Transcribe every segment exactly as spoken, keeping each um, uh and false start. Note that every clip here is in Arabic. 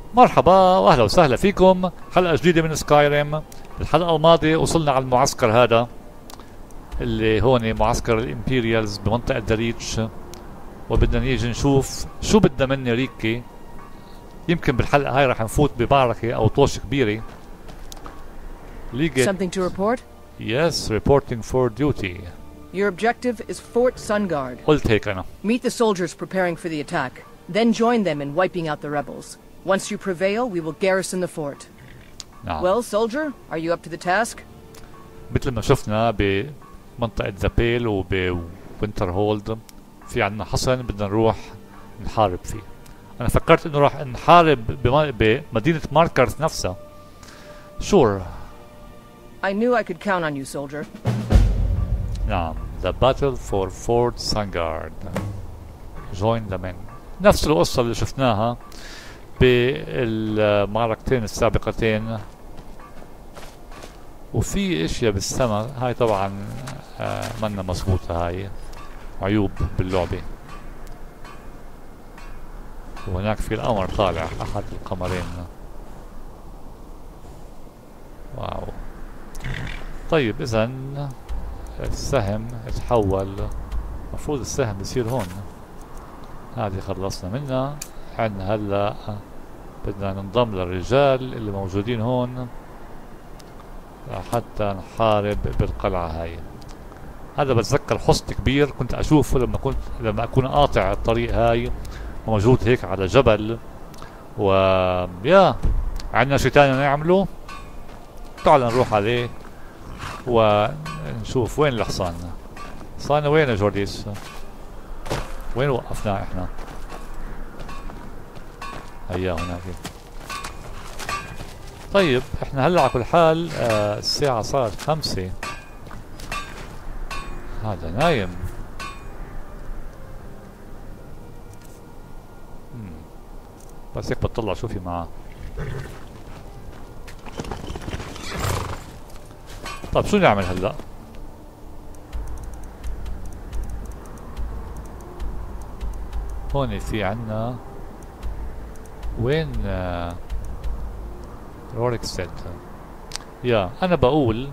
مرحبا واهلا وسهلا فيكم حلقة جديدة من سكايريم. الحلقة الماضية وصلنا على المعسكر هذا اللي هون معسكر الامبيريالز بمنطقة دريتش، وبدنا نيجي نشوف شو بدنا مني ريكي. يمكن بالحلقة هاي رح نفوت بمعركة او طوش كبيرة. Something to report? Yes, reporting for duty. Your objective is Fort Sungard. قلت هيك أنا. Meet the soldiers preparing for the attack, then join them in wiping out the rebels. Once you prevail, we will garrison the fort. نعم. Well, soldier, are you up to the task? مثل ما شفنا بمنطقة زابيل وبوينتر هولد في عنا حصن بدنا نروح نحارب فيه. أنا فكرت إنه راح نحارب بمدينة ماركرز نفسها. Sure. I knew I could count on you, soldier. نعم. The battle for Fort Sungard. Join the men. نفس القصة اللي شفناها بالمعركتين السابقتين. وفي اشياء بالسما هاي طبعا آه منا مظبوطة، هاي عيوب باللعبة. وهناك في القمر طالع، احد القمرين. واو. طيب اذا السهم اتحول، مفروض السهم يصير هون. هذه خلصنا منها. عندنا هلا بدنا ننضم للرجال اللي موجودين هون حتى نحارب بالقلعة هاي. هذا بتذكر حصن كبير كنت اشوفه لما كنت لما اكون قاطع الطريق هاي موجود هيك على جبل. و يا عندنا شي تاني نعمله. تعال نروح عليه ونشوف وين الحصان. حصان وين يا جورديس؟ وين وقفناه احنا؟ هيا هناك. طيب احنا هلا على كل حال آه الساعة صارت خمسة. هذا نايم. مم. بس هيك بطلع شو في معاه. طيب شو نعمل هلا؟ هون في عنا وين آه روريك سيد. يا انا بقول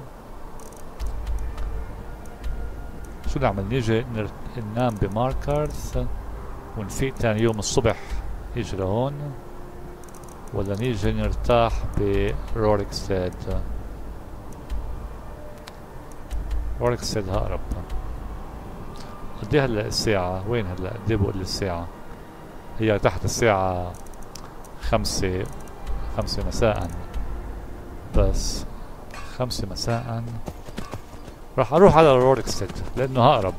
شو نعمل؟ نيجي ننام بماركرز ونفيق تاني يوم الصبح نيجي لهون، ولا نيجي نرتاح بروريك سيد؟ روريك سيد هقرب. قد ايه هلا الساعة؟ وين هلا؟ قد ايه بقول الساعة؟ هي تحت الساعة خمسة خمسة مساء. بس خمسة مساء راح اروح على روركستيد لانه هقرب.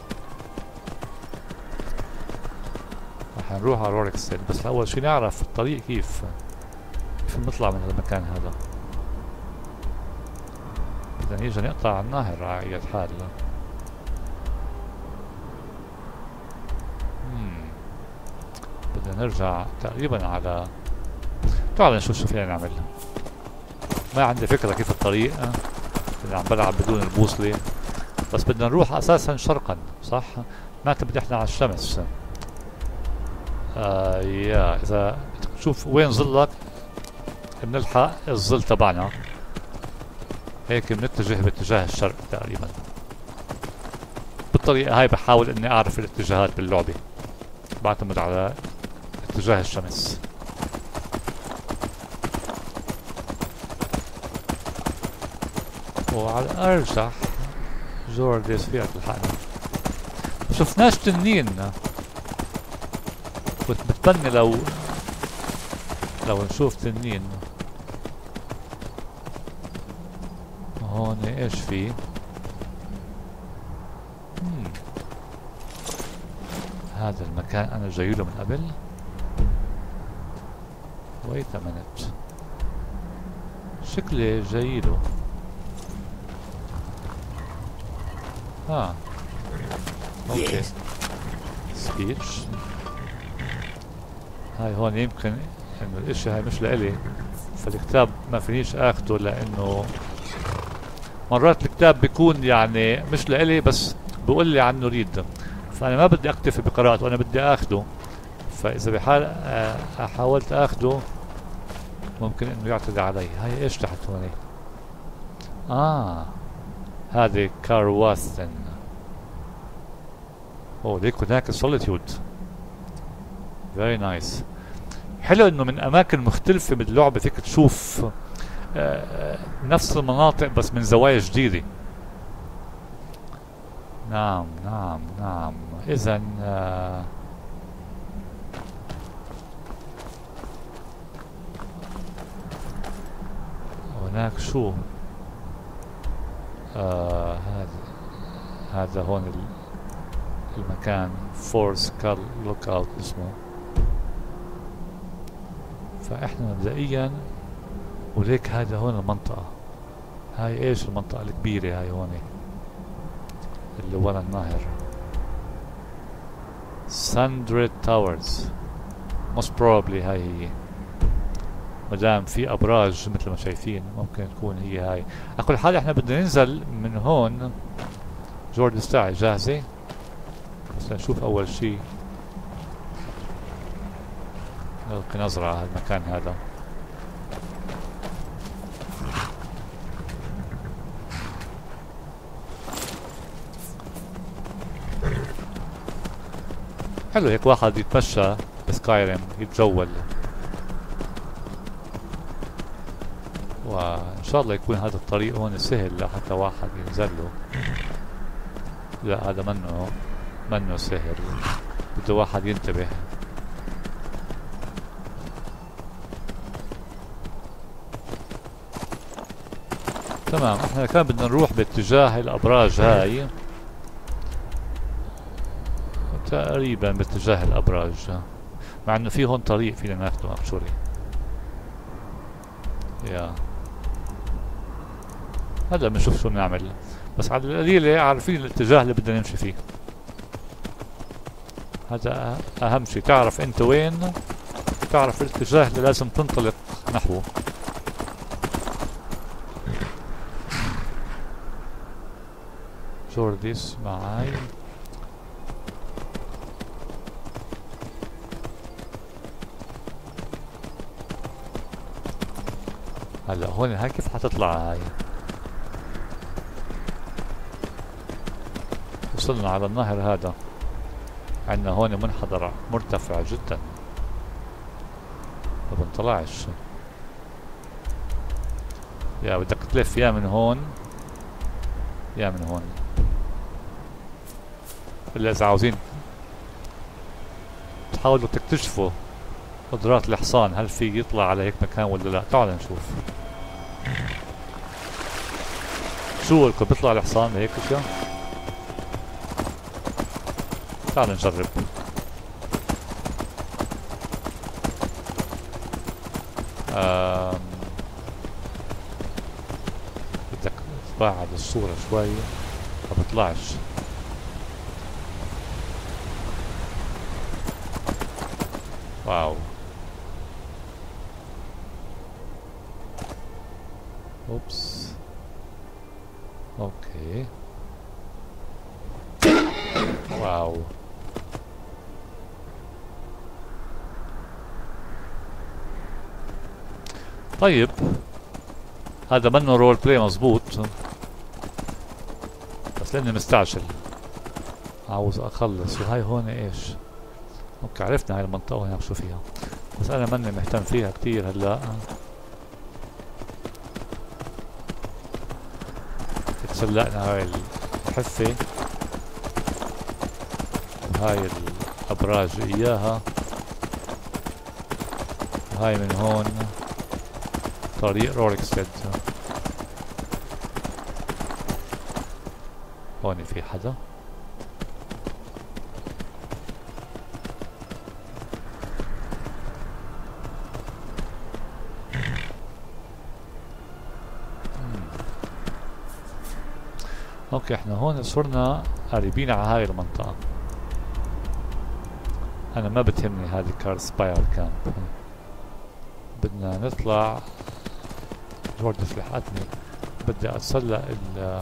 راح نروح على روركستيد، بس اول شي نعرف الطريق كيف كيف نطلع من المكان هذا. بدنا نيجي نقطع النهر على اي حال. بدنا نرجع تقريبا على، تعال نشوف شو فينا نعمل. ما عندي فكرة كيف الطريق، اللي عم بلعب بدون البوصلة. بس بدنا نروح اساسا شرقا، صح؟ نعتمد احنا على الشمس. آه يا اذا شوف وين ظلك بنلحق الظل تبعنا. هيك بنتجه باتجاه الشرق تقريبا. بالطريقة هاي بحاول اني اعرف الاتجاهات باللعبة، بعتمد على اتجاه الشمس. وعلى الارجح جورديس فيها تلحقنا. شفناش تنين. كنت بتمنى لو لو نشوف تنين. هون ايش في؟ مم. هذا المكان انا جايله من قبل. ويت ا مينت، شكلي جايله. ها اوكي. سبيتش. هاي هون يمكن انه الاشي هاي مش لإلي، فالكتاب ما فينيش اخده لانه مرات الكتاب بيكون يعني مش لإلي بس بقول لي عنه ريد، فانا ما بدي اكتفي بقراءته، انا بدي اخده. فاذا بحال حاولت اخده ممكن انه يعتدي علي. هاي ايش تحت هون؟ اه هذه كارواثن. اوه ليك هناك سوليتيود. فيري نايس. حلو انه من اماكن مختلفة من اللعبة فيك تشوف آه نفس المناطق بس من زوايا جديدة. نعم نعم نعم. اذا آه هناك شو آه هذا هذا هون المكان فور سكال لوك اوت اسمه. فاحنا مبدئيا وليك هذا هون المنطقة. هاي ايش المنطقة الكبيرة هاي هون اللي ورا النهر؟ ساندريد تاورز most probably. هاي هي مدام في ابراج مثل ما شايفين ممكن تكون هي هاي. على كل حال احنا بدنا ننزل من هون. جورد تاعي جاهزة بس نشوف اول شي نلقي نظرة على المكان هذا. حلو هيك واحد يتمشى بسكايريم يتجول، وان شاء الله يكون هذا الطريق هون سهل لحتى واحد ينزل له. لا هذا منه منه سهل، بده واحد ينتبه. تمام احنا كان بدنا نروح باتجاه الابراج هاي تقريبا باتجاه الابراج، مع انه في هون طريق فينا ناخده اكشولي. يا هلا بنشوف شو بنعمل، بس على القليلة عارفين الاتجاه اللي بدنا نمشي فيه. هذا اهم شيء، تعرف انت وين، تعرف الاتجاه اللي لازم تنطلق نحوه. جورديس معاي. هلا هون هاي كيف حتطلع هاي؟ وصلنا على النهر هذا، عندنا هون منحدر مرتفع جدا ما بنطلعش. يا بدك تلف يا من هون يا من هون، الا اذا عاوزين تحاولوا تكتشفوا قدرات الحصان، هل في يطلع على هيك مكان ولا لا. تعالوا نشوف شو لكم بيطلع الحصان هيك اشياء. تعالوا نجرب. آم. بدك تبعد الصورة شوي ما بطلعش. واو اوبس اوكي واو. طيب هذا منه رول بلاي مظبوط، بس لاني مستعجل عاوز اخلص. وهاي هون ايش؟ اوكي عرفنا هاي المنطقة هناك شو فيها، بس انا ماني مهتم فيها كتير هلا. تسلقنا هاي الحفة وهاي الابراج اياها، وهاي من هون طريق روركستيد. هون في حدا؟ اوكي احنا هون صرنا قريبين على هاي المنطقة. انا ما بتهمني هذه كار سباير كامب، بدنا نطلع. جوردس لحقتني، بدي اتسلق ال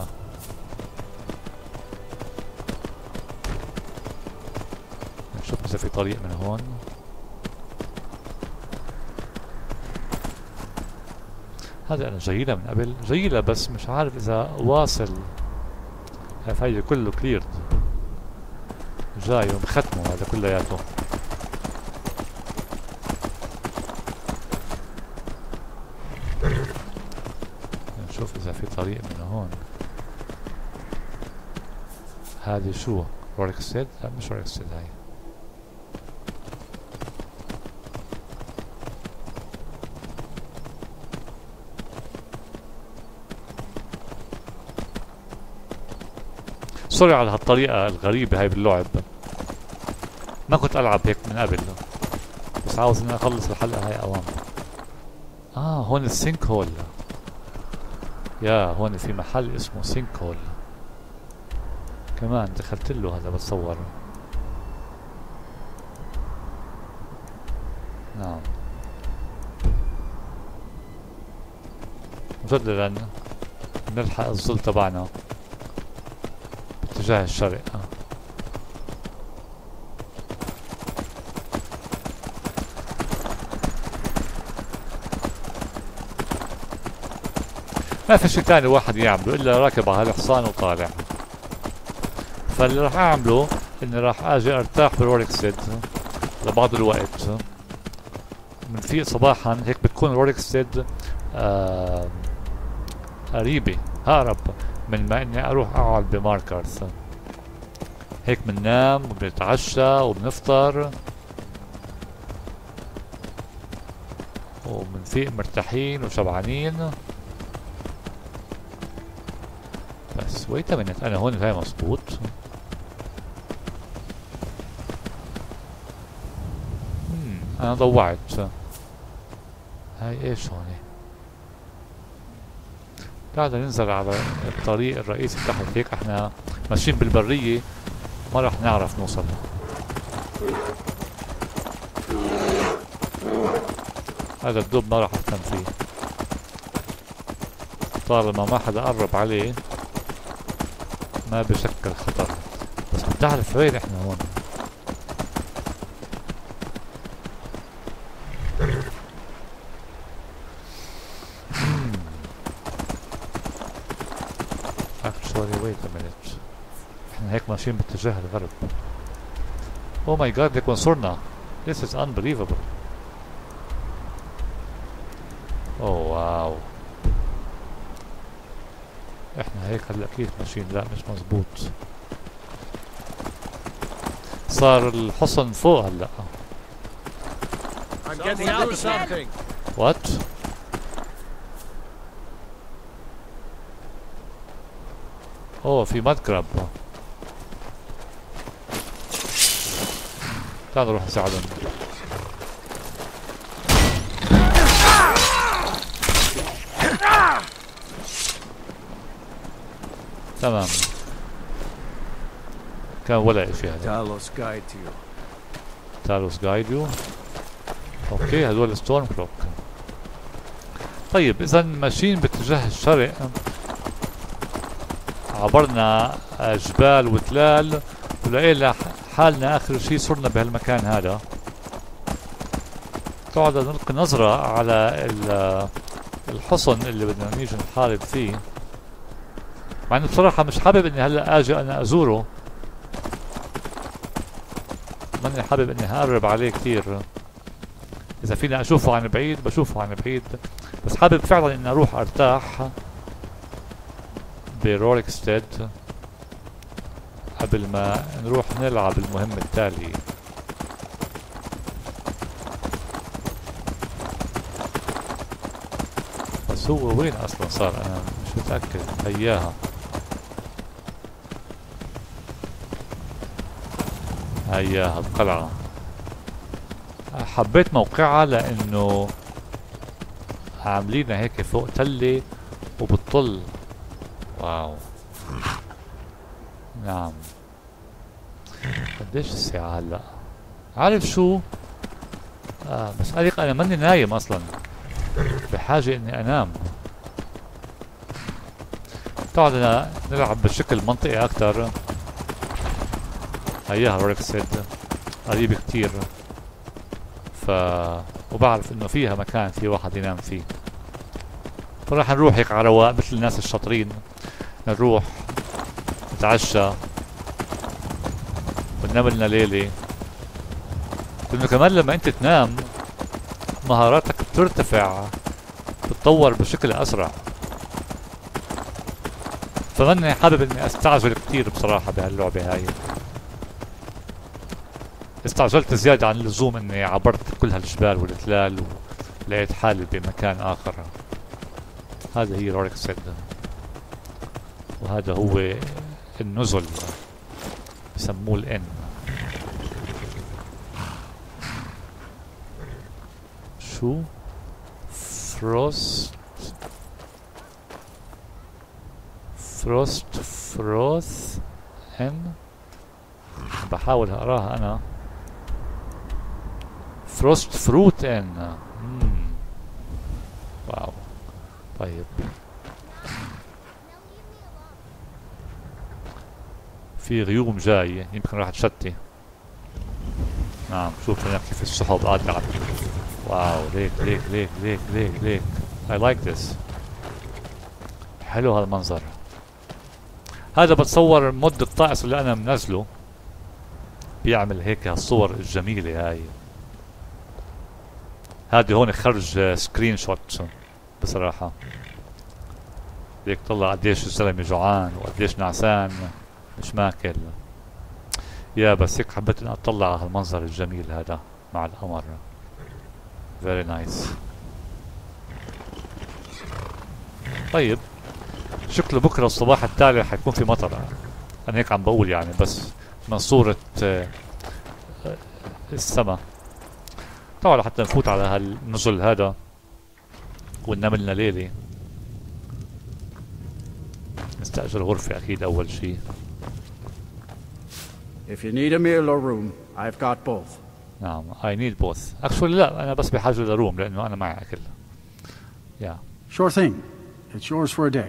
نشوف اذا في طريق من هون. هذا انا جايلها من قبل، جايلها بس مش عارف اذا واصل. هيدا كله كليرد، جاي ومختمه هذا كلياته. نشوف اذا في طريق من هون. هذه شو؟ روركستيد؟ لا مش روركستيد هاي. سوري على هالطريقة الغريبة هاي باللعب، ما كنت ألعب هيك من قبل، بس عاوز إني أخلص الحلقة هاي أوام. آه هون السينك هول. يا هون في محل اسمه سينك هول كمان، دخلت له هذا بتصور. نعم مجددا نلحق الظل تبعنا باتجاه الشرق. ما في شي تاني واحد يعمله الا راكب على الحصان وطالع. فاللي راح اعمله اني راح اجي ارتاح بروركستيد لبعض الوقت. بنفيق صباحا هيك بتكون روركستيد آه قريبة هقرب من ما اني اروح اقعد بماركرز. هيك بننام وبنتعشى وبنفطر وبنفيق مرتاحين وشبعانين. بس ويت منت، انا هون هاي مظبوط. امم انا ضوعت. هاي ايش هون؟ تعال ننزل على الطريق الرئيسي تحت. هيك احنا ماشيين بالبرية ما راح نعرف نوصل. هذا الدب ما راح اهتم فيه طالما ما حدا قرب عليه، ما بشكل خطر. بس بتعرف وين احنا هون؟ actually wait a minute. احنا هيك ماشيين باتجاه الغرب. oh my god ليك وين صرنا. this is unbelievable. اوه واو. احنا هيك هلا كيف ماشيين؟ لا مش مزبوط. صار الحصن فوق هلا. I'm getting out of something. What? اوه في ماد كراب. تعال نروح نساعدهم. تمام كان ولا اشي هذا. Talos guide you. تالوس جايد يو. اوكي هدول ستورم كلوك. طيب اذا ماشيين باتجاه الشرق، عبرنا جبال وتلال ولقينا حالنا اخر شي صرنا بهالمكان هذا. قاعد نلقي نظرة على الحصن اللي بدنا نيجي نحارب فيه، مع انه بصراحة مش حابب اني هلا اجي انا ازوره، ماني حابب اني هقرب عليه كثير. اذا فينا اشوفه عن بعيد بشوفه عن بعيد، بس حابب فعلا اني اروح ارتاح بروركستيد قبل ما نروح نلعب المهمة التالية. بس هو وين اصلا صار؟ انا مش متأكد. هياها هياها القلعة. حبيت موقعها لانه عاملينها هيك فوق تلة وبتطل. واو. نعم. قديش الساعة هلا؟ عارف شو؟ آه بس قلق انا ماني نايم اصلا، بحاجة اني انام. تعال نلعب بشكل منطقي اكتر. هياها روركستيد قريب كتير، ف وبعرف انه فيها مكان في واحد ينام فيه. فراح نروح هيك على رواق مثل الناس الشاطرين، نروح نتعشى وننام لنا ليلة. لأنه كمان لما أنت تنام مهاراتك بترتفع، بتتطور بشكل أسرع. فماني حابب إني أستعجل كتير بصراحة بهاللعبة هاي. استعجلت زيادة عن اللزوم إني عبرت كل هالجبال والتلال ولقيت حالي بمكان آخر. هذا هي روركسيد، وهذا هو النزل بسموه الإن. شو؟ فروست فروست فروث إن، بحاول أقراها أنا. فروست فروت إن. مم. واو. طيب في غيوم جاي يمكن راح تشتي. نعم شوف هنا كيف السحب قاعدة. واو ليك ليك ليك ليك ليك ليك. I like this. حلو هالمنظر. هذا بتصور مود الطقس اللي انا منزله بيعمل هيك هالصور الجميلة هاي. هذه هون خرج سكرين شوت بصراحة. هيك طلع قديش الزلمة جوعان وقديش نعسان مش ماكل. يا بس هيك حبيت اني اطلع على هالمنظر الجميل هذا مع القمر. very nice. طيب شكله بكره الصباح التالي حيكون في مطر. انا هيك عم بقول يعني بس من صورة السما. طبعا حتى نفوت على هالنزل هذا وننام لنا ليلة. نستأجر غرفة اكيد اول شيء. If you need a meal or room, I've got both. نعم I need both. Actually لا أنا بس بحاجة لروم لأنه أنا معي أكل. Yeah. Sure thing. It's yours for a day.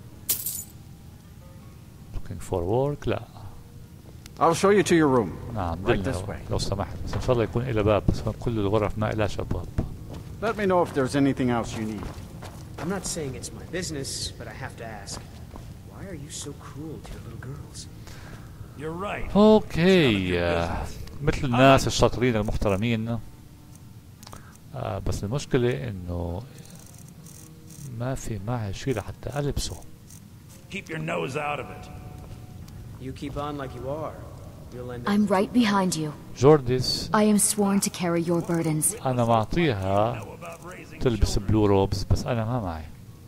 Looking for work. لا. I'll show you to your room. نعم Right this way. لو سمحت بس إن شاء الله يكون إلى باب، بس كل الغرف ما إلها أبواب. Let me know if there's anything else you need. I'm not saying it's my business, but I have to ask. Why are you so cruel to your little girls? You're right. أوكي. مثل الناس الشاطرين المحترمين. آه بس المشكلة إنه ما في معي شيء لحتى ألبسه. Keep your nose out of it. You keep on like you are. You'll end up. I'm right behind you. جورديس I am sworn to carry your burdens. أنا معطيها تلبس بلو روبز بس أنا ما معي.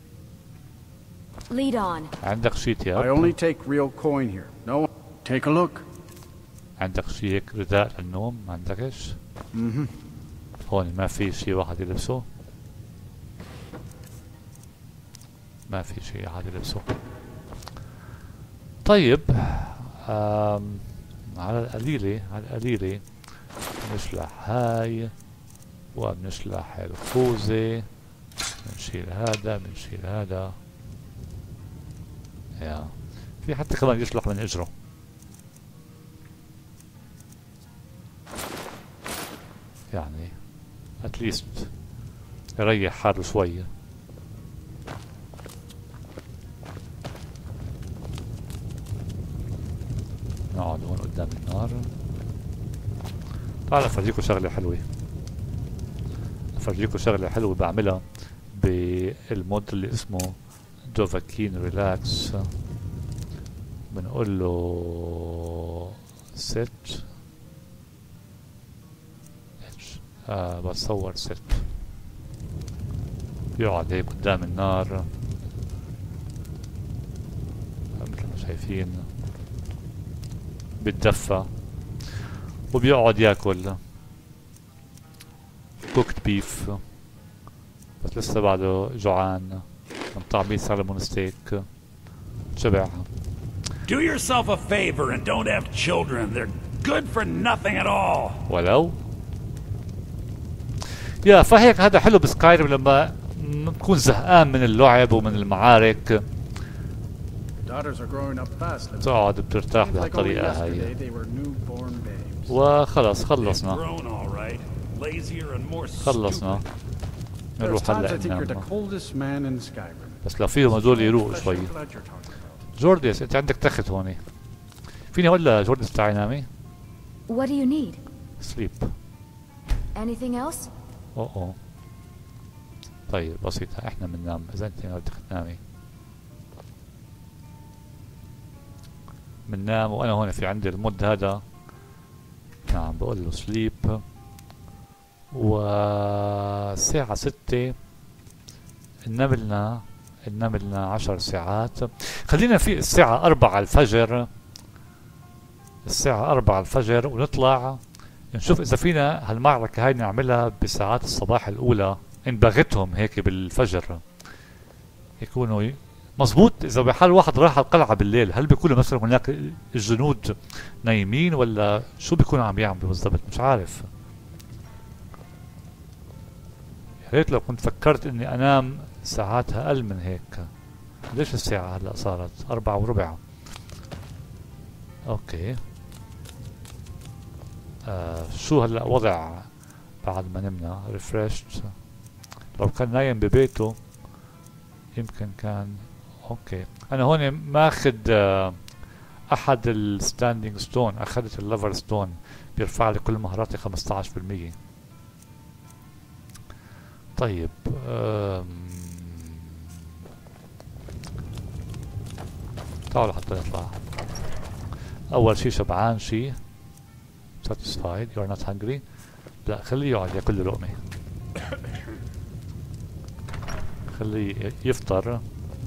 Lead on. عندك شيء I تياب؟ only take real coin here. No. Take a look. عندك شيء هيك رداء للنوم؟ ما عندكش؟ Mm-hmm. هون ما في شيء واحد يلبسه؟ ما في شيء واحد يلبسه. طيب آم على القليلة على القليلة بنشلح هاي وبنشلح الخوذة. بنشيل هذا بنشيل هذا. يا في حتى كمان يشلح من اجره. يعني اتليست يريح حاله شوي. نقعد هون قدام النار. تعال افرجيكم شغلة حلوة. افرجيكم شغلة حلوة بعملها بالمود اللي اسمه دوفاكين ريلاكس. بنقول له set آه بتصور ست. يقعد هيك قدام النار مثل ما شايفين بيتدفى وبيقعد ياكل كوكت بيف بس لسه بعده جوعان من طعمية سالمون ستيك. شبع. Do yourself a favor and don't have children. They're good for nothing at all. ولو يا فهيك هذا حلو بسكايرم لما تكون زهقان من اللعب ومن المعارك تقعد بترتاح بهالطريقة هاي. وخلص خلصنا خلصنا There's نروح times هلا I think you're the ننام. coldest man in Skyrim. بس لو فيهم هدول يروقوا شوي. Glad you're talking about. جورديس انت عندك تخت هون. فيني اقول لجورديس تعي نامي؟ What do you need? سليب. Anything else? اوه اوه. طيب بسيطة، احنا بننام اذا انت بدك تنامي. بننام وانا هون في عندي المود هذا. نعم بقول له سليب. والساعة ستة نملنا نملنا عشر ساعات. خلينا في الساعة أربعة الفجر، الساعة أربعة الفجر ونطلع نشوف إذا فينا هالمعركة هاي نعملها بساعات الصباح الأولى إن بغتهم هيك بالفجر يكونوا مظبوط. إذا بحال واحد راح القلعة بالليل هل بيكونوا مثلا هناك الجنود نايمين ولا شو بيكونوا عم يعملوا بالضبط؟ مش عارف. يا ريت لو كنت فكرت إني أنام ساعاتها أقل من هيك. ليش الساعة هلا صارت أربعة وربع؟ أوكي. آه شو هلا وضع بعد ما نمنا؟ ريفرشت. لو كان نايم ببيته يمكن كان اوكي. انا هون ماخذ آه احد الستاندينج ستون، اخذت الليفر ستون بيرفع لي كل مهاراتي خمسة عشر بالمية. طيب تعالوا لحتى نطلع. اول شي شبعان شي satisfied you are not hungry. لا خليه يقعد ياكل له لقمة، خليه يفطر.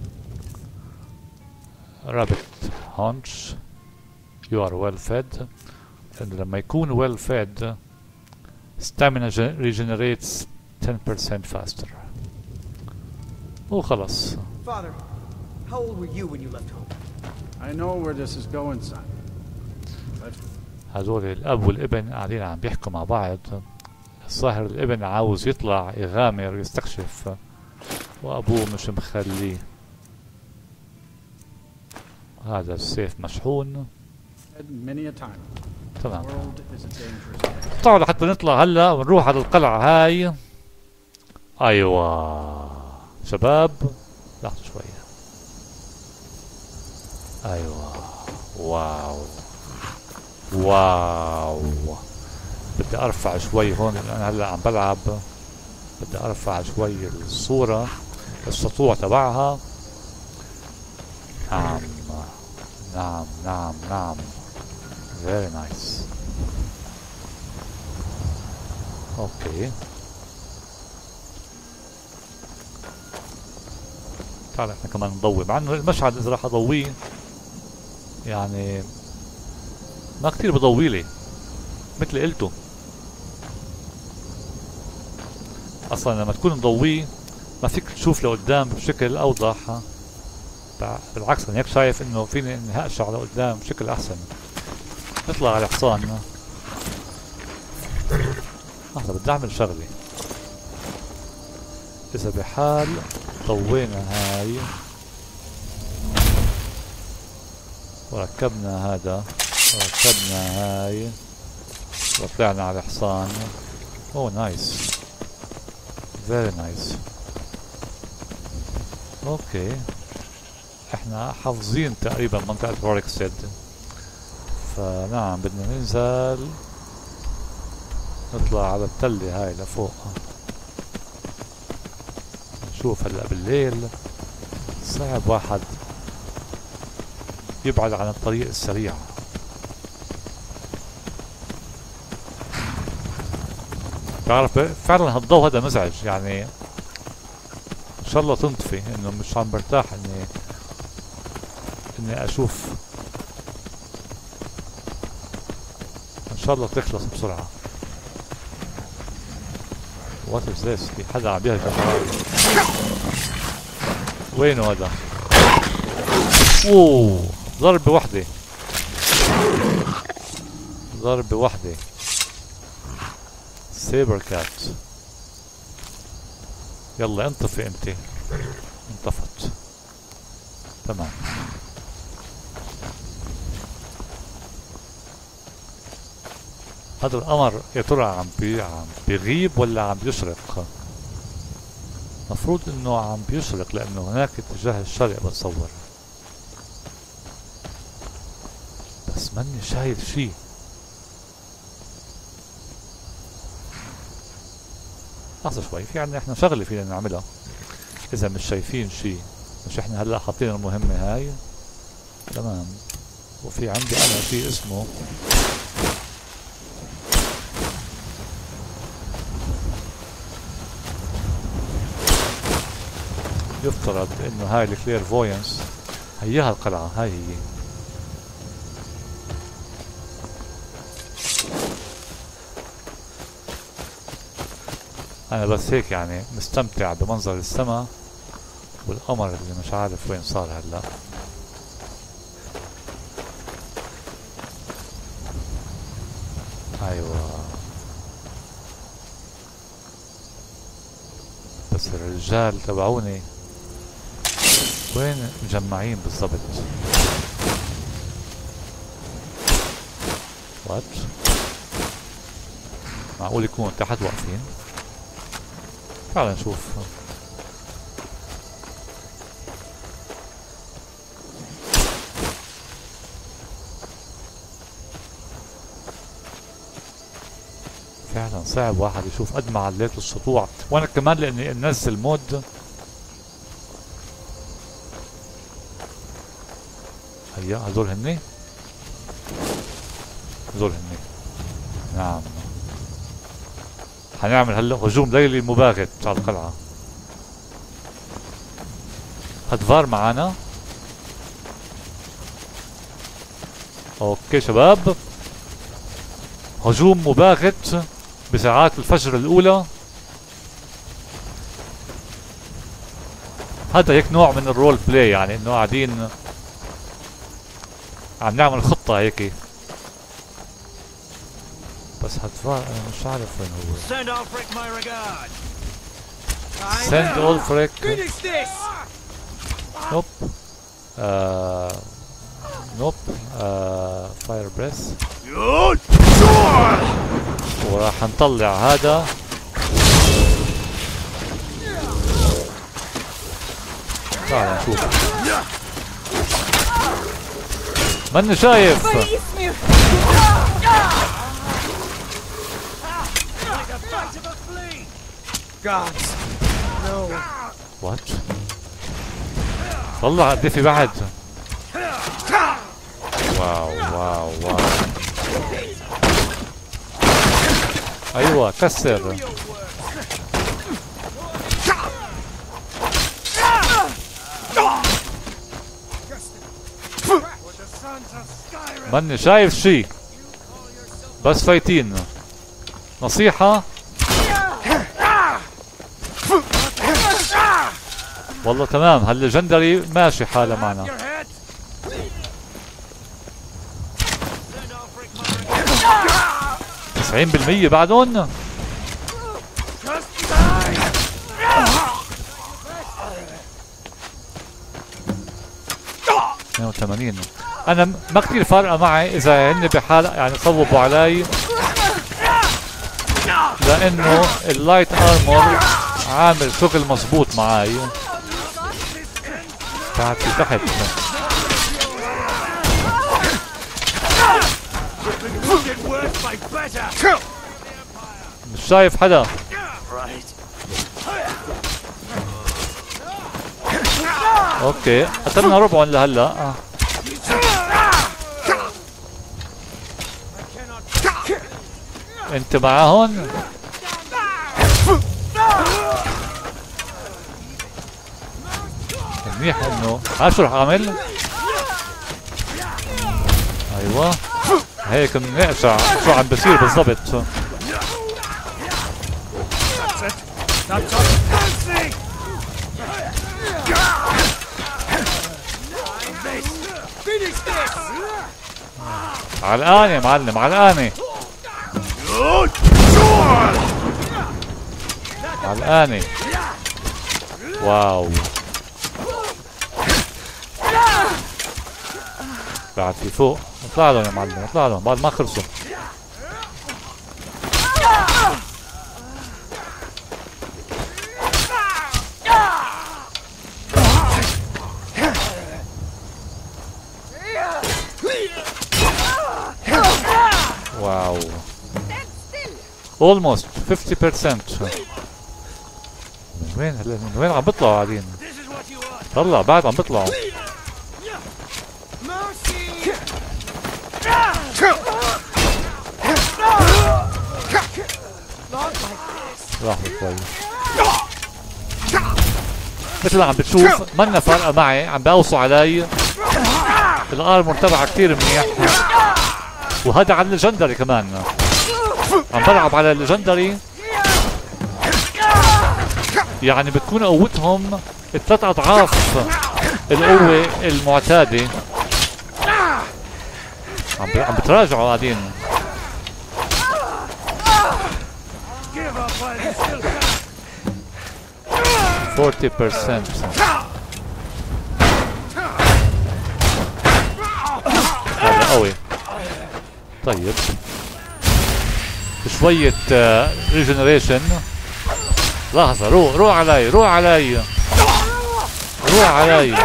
rabbit haunch you are well fed. لما يكون well fed stamina regenerates ten percent faster. وخلص. Father, how old were you when you left home? I know where this is going, son. Let's... هذول الأب والابن قاعدين عم بيحكوا مع بعض. الظاهر الابن عاوز يطلع يغامر يستكشف وأبوه مش مخليه. هذا السيف مشحون. تمام. طلعوا لحتى نطلع هلا ونروح على القلعة هاي. أيوة شباب لحظة شوية. أيوة واو واو. بدي ارفع شوي هون لان انا هلا عم بلعب. بدي ارفع شوي الصورة السطوع تبعها. نعم نعم نعم نعم very nice. اوكي تعال احنا كمان نضوي، مع انه المشهد اذا راح اضويه يعني ما كتير بضويلي مثل قلته. اصلا لما تكون مضويه ما فيك تشوف لقدام بشكل اوضح. بالعكس انا هيك شايف انه فيني اني اقشع لقدام بشكل احسن. نطلع على حصان. لحظة بدي اعمل شغلة. اذا بحال ضوينا هاي وركبنا هذا وركبنا هاي وطلعنا على حصان. اوه نايس فيري نايس. اوكي احنا حافظين تقريبا منطقة روركسيد، فنعم بدنا ننزل نطلع على التلة هاي لفوق. نشوف هلا بالليل صعب واحد يبعد عن الطريق السريع. بعرف فعلا هالضوء هذا مزعج يعني. ان شاء الله تنطفي، انه مش عم برتاح اني اني اشوف. ان شاء الله تخلص بسرعة. وات از ذس؟ في حدا عم يهجم وراي. وينه هذا؟ اوه ضربة وحدة ضربة وحدة. سيبر كات. يلا انطفي انت. انطفت تمام. هذا القمر يا ترى عم بي عم بيغيب ولا عم بيشرق؟ مفروض انه عم بيشرق لانه هناك اتجاه الشرق بتصور، بس ماني شايف شي. لحظة شوي، في عندنا احنا شغلة فينا نعملها اذا مش شايفين شي. مش احنا هلا حاطين المهمة هاي تمام، وفي عندي انا شي اسمه يفترض انه هاي الكليرفوينس هيها القلعة، هاي هي. انا بس هيك يعني مستمتع بمنظر السماء والقمر اللي مش عارف وين صار هلا. ايوه بس الرجال تبعوني وين مجمعين بالضبط؟ وات معقول يكونوا تحت واقفين؟ تعال نشوف. فعلا صعب واحد يشوف قد ما عليت السطوع، وانا كمان لاني انزل مود. هيا هذول هني، هذول هني. نعم حنعمل هلا هجوم ليلي مباغت على القلعة. هدفار معانا. اوكي شباب، هجوم مباغت بساعات الفجر الاولى. هذا هيك نوع من الرول بلاي، يعني انه قاعدين عم نعمل خطة هيك. بس هدفار انا مش عارف وين هو. Send Ulfric my regard. Send Ulfric. نوب آه نوب آه فاير بريس. وراح نطلع هذا. تعال نشوف. ماني شايف. Gods. No. وات؟ طلع قد في بعد. واو واو واو. ايوه كسر. ماني شايف شي، بس فايتين. نصيحة والله تمام، هالليجندري ماشي حاله معنا. تسعين بالمية بعدهم. اثنين وثمانين. انا ما كثير فارقه معي اذا هن بحال يعني صوبوا علي، لانه اللايت ارمور عامل شغل مظبوط معي. تحت تحت مش شايف حدا. اوكي قتلنا ربعهم لهلا. آه. انت معاهن؟ منيح انه ها شو رح اعمل؟ ايوه هيك بنقشع شو عم بصير بالضبط. علقان يا معلم علقانة علقانة. واو بعد في فوق. اطلع لهم يا معلم اطلع لهم بعد ما خلصوا. almost fifty percent. من وين هلا من وين عم بيطلعوا قاعدين؟ طلع بعد عم بيطلعوا. لحظة شوي. مثل عم بتشوف منا فارقة معي، عم بقوصوا علي. الارمور تبعها كثير منيح. وهذا على الليجندري كمان. عم بلعب على الليجندري. يعني بتكون قوتهم ثلاث اضعاف القوة المعتادة. عم عم بتراجعوا قاعدين. forty percent. هذا قوي. طيب شوية ريجنريشن. لحظة، روح روح علي روح علي روح علي.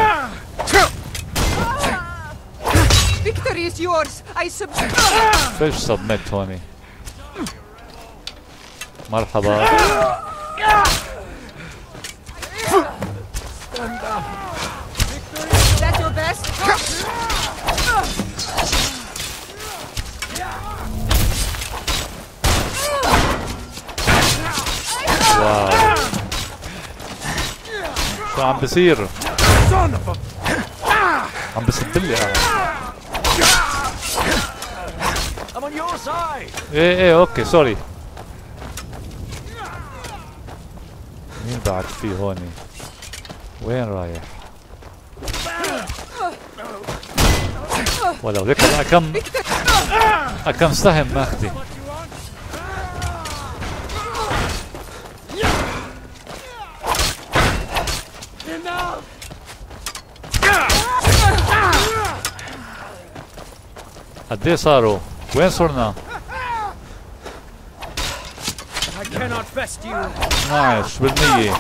Victory is yours. I submit. فيش سبميت هوني. مرحبا. That's your best. واو شو عم بصير؟ عم بسبلي قاعد. ايه ايه اوكي سوري. مين بعد فيه هوني؟ وين رايح؟ ولو لك اكم اكم سهم ماخذي. قد ايه صاروا؟ وين صرنا؟ اثنعش بالمية.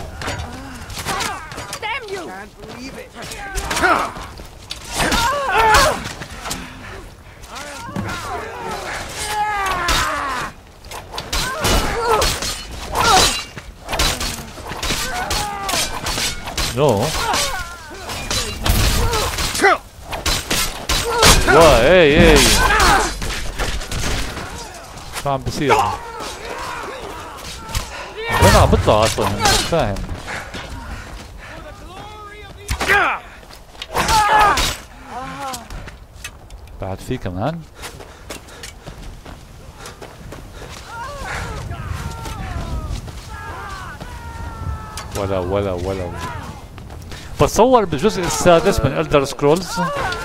نو وا اي اي شو عم بصير؟ وين عم بطلع اصلا؟ مش فاهم. بعد في كمان؟ ولا ولا ولا بتصور بالجزء السادس من إلدر سكرولز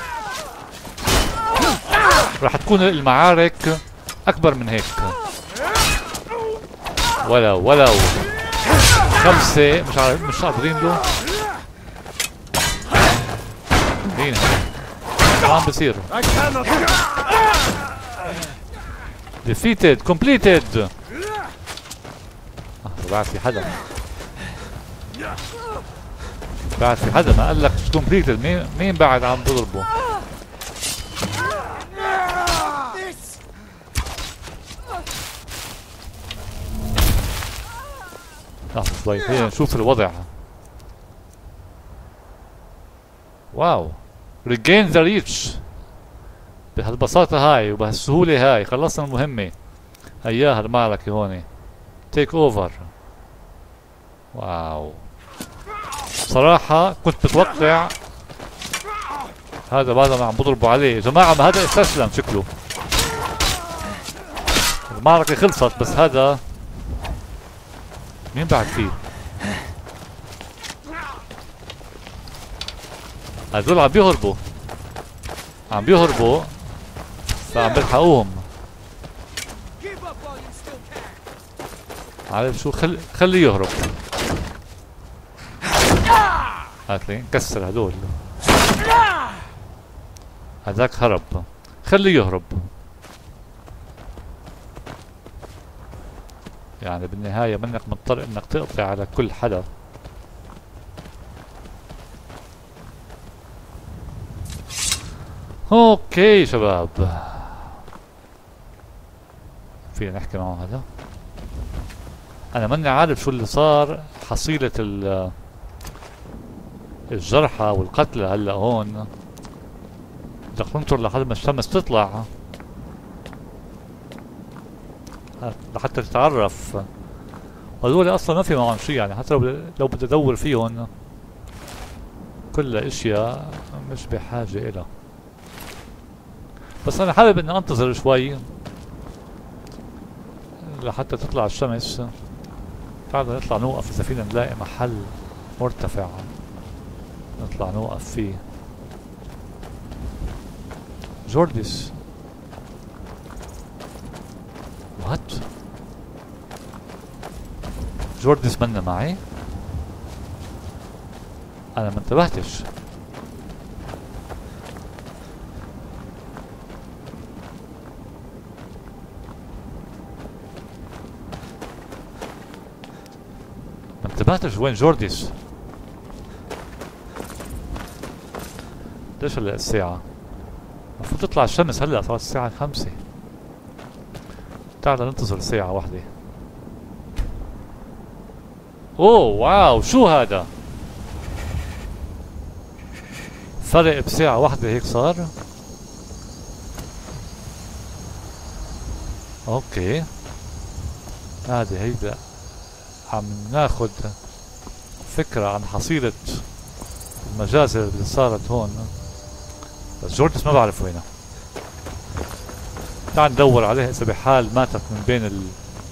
راح تكون المعارك أكبر من هيك. ولو ولو خمسة مش عارف مش قادرين له. مين هذا؟ عم بصير defeated completed. اه بعد في حدا بعد في حدا ما قال لك completed. مين مين بعد عم بضربه؟ لحظة شوي خلينا نشوف الوضع. واو regain the reach بهالبساطة هاي وبهالسهولة هاي. خلصنا المهمة. هياها المعركة هون. تيك اوفر. واو صراحة كنت متوقع هذا بعد ما عم بضربوا عليه. يا جماعة ما هذا استسلم شكله. المعركة خلصت بس هذا مين بعد فيه؟ هذول عم بيهربوا عم بيهربوا فعم بيلحقوهم. عارف شو خل... خليه يهرب. هاتلي نكسر هدول. هذاك هرب خليه يهرب. يعني بالنهاية منك مضطر انك تقطع على كل حدا. اوكي شباب فينا نحكي معه هذا. انا ماني عارف شو اللي صار، حصيلة الجرحى والقتلى هلا هون. بدك ننطر لحد ما الشمس تطلع لحتى تتعرف. هذول اصلا ما في معهم شي يعني، حتى لو لو بدي ادور فيهم كلها اشياء مش بحاجة الها. بس انا حابب اني انتظر شوي لحتى تطلع الشمس. تعال نطلع نوقف اذا فينا نلاقي محل مرتفع نطلع نوقف فيه. جورديس وات؟ جورديس منا معي؟ انا ما انتبهتش. ما انتبهتش وين جورديس. ليش هلا الساعة؟ المفروض تطلع الشمس هلا، صارت الساعة خمسة. تعال ننتظر ساعة واحدة. اوه واو، شو هذا؟ فرق بساعة واحدة هيك صار؟ اوكي، هذه هيدا عم ناخد فكرة عن حصيلة المجازر اللي صارت هون. بس جورديس ما بعرف وينها. تعال ندور عليها اذا بحال ماتت من بين ال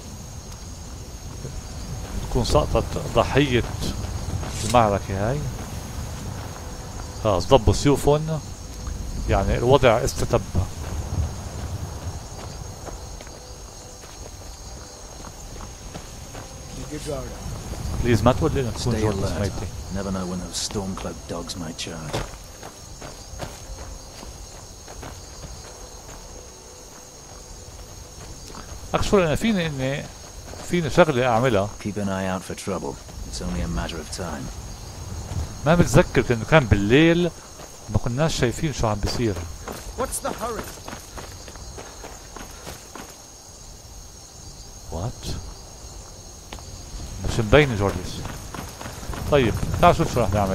تكون سقطت ضحية المعركة هاي. خلاص ضبوا سيوفهم، يعني الوضع استتب. بليز ما تقول لي انك تكون جورديس ميتة. Never know when those storm-cloaked dogs might charge. اكشولي انا فيني اني فيني شغلة اعملها. Keep an eye out for trouble. It's only a matter of time. ما بتذكر انه كان بالليل ما كناش شايفين شو عم بيصير. What's the hurry? وات؟ مش مبينة جورديس. طيب تعال شوف شو رح نعمل.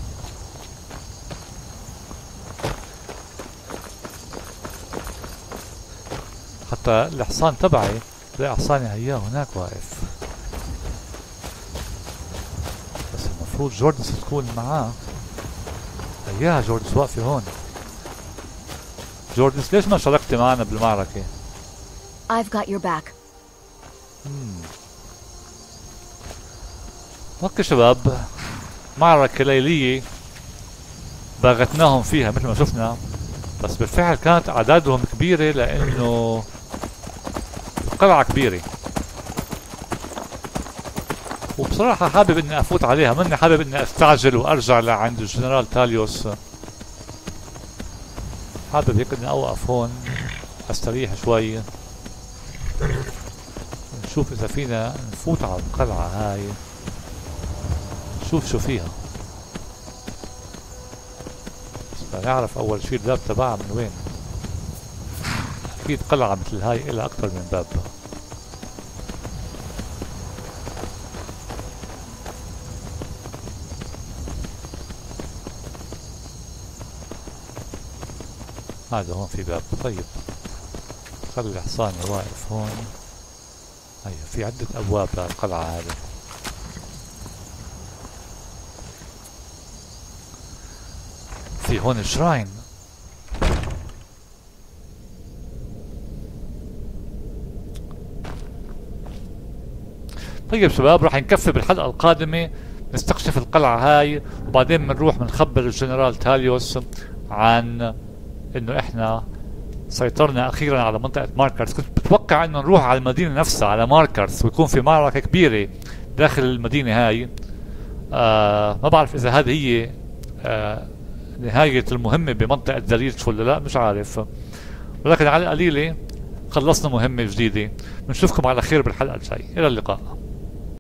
حتى الحصان تبعي، تلاقي حصاني هياه هناك واقف. بس المفروض جورديس تكون معاه. هياها جورديس واقفة هون. جورديس ليش ما شاركتي معنا بالمعركة؟ I've got your back. مم. اوكي شباب، معركة ليلية باغتناهم فيها مثل ما شفنا، بس بالفعل كانت اعدادهم كبيرة لانه القلعة كبيرة. وبصراحة حابب اني افوت عليها، ماني حابب اني استعجل وارجع لعند الجنرال تاليوس. حابب هيك اني اوقف هون استريح شوي، نشوف اذا فينا نفوت على القلعة هاي، نشوف شو فيها. بس نعرف اول شي الباب تبعها من وين. اكيد قلعة مثل هاي إلها اكثر من باب. هذا هون في باب. طيب خلي حصاني واقف هون. هيا في عدة ابواب للقلعة هذه. في هون شراين. طيب شباب، راح نكفي بالحلقة القادمة نستكشف القلعة هاي، وبعدين بنروح بنخبر الجنرال تاليوس عن انه احنا سيطرنا اخيرا على منطقة ماركرز. كنت بتوقع انه نروح على المدينة نفسها على ماركرز ويكون في معركة كبيرة داخل المدينة هاي. آه ما بعرف اذا هذه هي آه نهاية المهمة بمنطقة زريتش ولا لا، مش عارف، ولكن على القليلة خلصنا مهمة جديدة. بنشوفكم على خير بالحلقة الجاية. إلى اللقاء.